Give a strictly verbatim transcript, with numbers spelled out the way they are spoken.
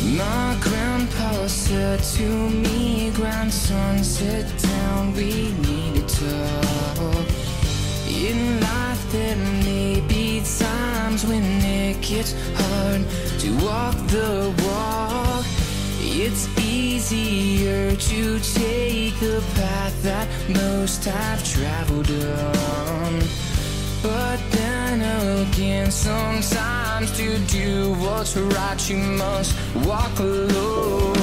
My grandpa said to me, grandson, sit down, we need to talk. In life there may be times when it gets hard to walk the walk. It's easier to take the path that most have traveled on. But then again, sometimes to do what's right you must walk alone.